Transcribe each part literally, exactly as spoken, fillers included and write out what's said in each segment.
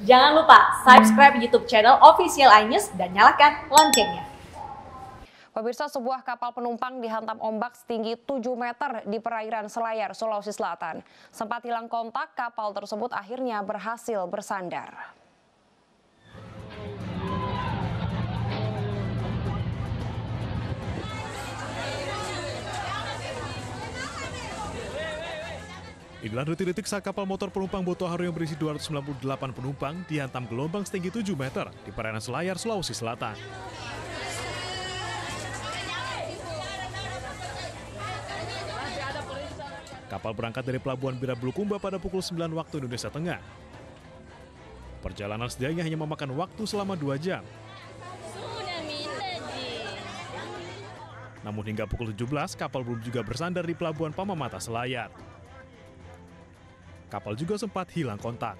Jangan lupa subscribe YouTube channel Official iNews dan nyalakan loncengnya. Pemirsa, sebuah kapal penumpang dihantam ombak setinggi tujuh meter di perairan Selayar, Sulawesi Selatan. Sempat hilang kontak, kapal tersebut akhirnya berhasil bersandar. Inilah detik-detik saat kapal motor penumpang Boto Haru yang berisi dua ratus sembilan puluh delapan penumpang dihantam gelombang setinggi tujuh meter di perairan Selayar, Sulawesi Selatan. Kapal berangkat dari Pelabuhan Bira Bulukumba pada pukul sembilan waktu Indonesia Tengah. Perjalanan sedianya hanya memakan waktu selama dua jam. Namun hingga pukul tujuh belas, kapal belum juga bersandar di Pelabuhan Pamamata, Selayar. Kapal juga sempat hilang kontak.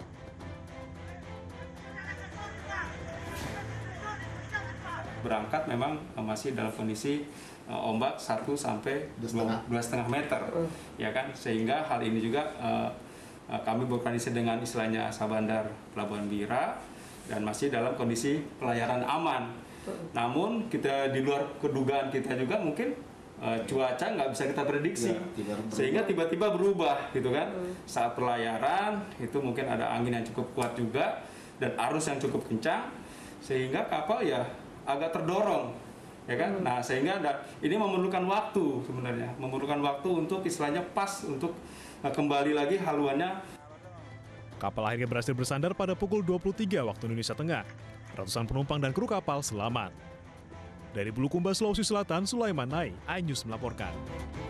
Berangkat memang masih dalam kondisi uh, ombak satu sampai dua setengah meter, uh. ya kan, sehingga hal ini juga uh, uh, kami berkoordinasi dengan istilahnya Sabandar Pelabuhan Bira dan masih dalam kondisi pelayaran aman. Uh. Namun kita di luar kedugaan kita juga mungkin uh, cuaca nggak bisa kita prediksi, ya, tiba sehingga tiba-tiba berubah, gitu kan. Uh. Saat pelayaran itu mungkin ada angin yang cukup kuat juga dan arus yang cukup kencang, sehingga kapal ya agak terdorong, ya kan. Nah, sehingga ada, ini memerlukan waktu sebenarnya, memerlukan waktu untuk istilahnya pas untuk uh, kembali lagi haluannya. Kapal akhirnya berhasil bersandar pada pukul dua puluh tiga waktu Indonesia Tengah. Ratusan penumpang dan kru kapal selamat. Dari Bulukumba, Sulawesi Selatan, Sulaiman Nai, iNews melaporkan.